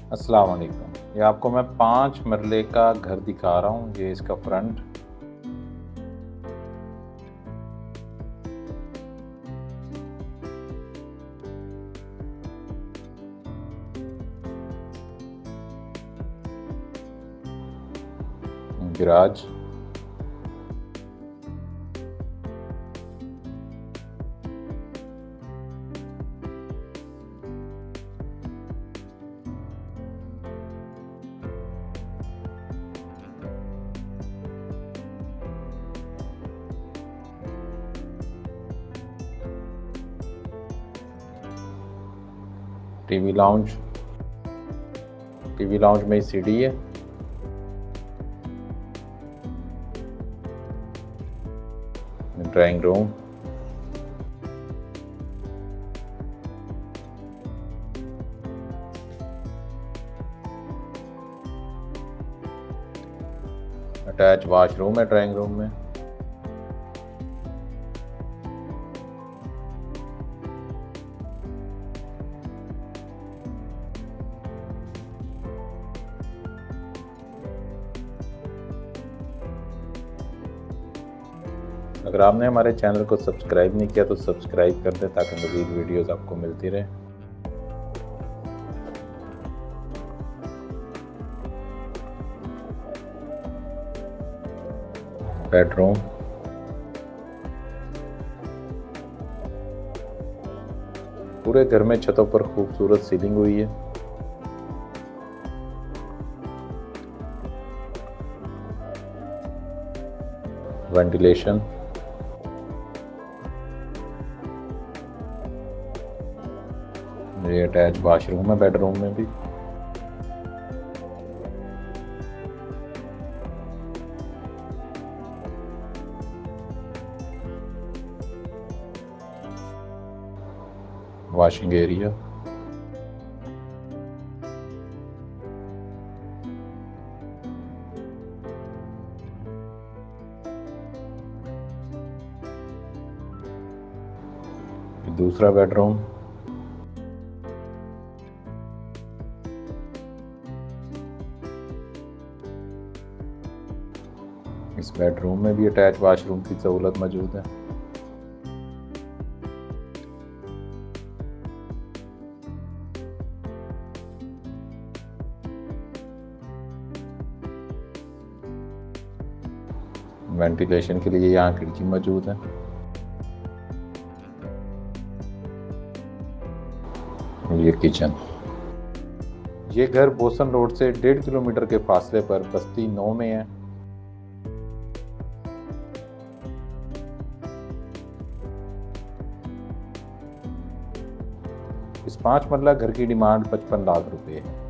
अस्सलाम वालेकुम। ये आपको मैं 5 मरले का घर दिखा रहा हूँ। ये इसका front, garage, TV lounge. TV lounge में सीढ़ी है। ड्राइंग रूम, अटैच वॉशरूम है ड्राइंग रूम में। अगर आपने हमारे चैनल को सब्सक्राइब नहीं किया तो सब्सक्राइब कर दें ताकि मज़ीद वीडियोस आपको मिलती रहे। बेडरूम, पूरे घर में छतों पर खूबसूरत सीलिंग हुई है। वेंटिलेशन, ये अटैच वॉशरूम है बेडरूम में भी। वॉशिंग एरिया, दूसरा बेडरूम, इस बेडरूम में भी अटैच वॉशरूम की सहूलत मौजूद है। वेंटिलेशन के लिए यहाँ खिड़की मौजूद है। ये किचन। ये घर बोसन रोड से 1.5 किलोमीटर के फासले पर बस्ती 9 में है। इस 5 मरला घर की डिमांड 55 लाख रुपए है।